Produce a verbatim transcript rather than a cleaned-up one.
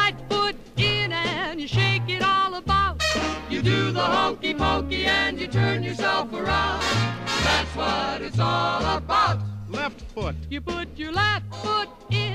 right foot in and you shake it all about. You do the hokey pokey and you turn yourself around. That's what it's all about. Left foot. You put your left foot in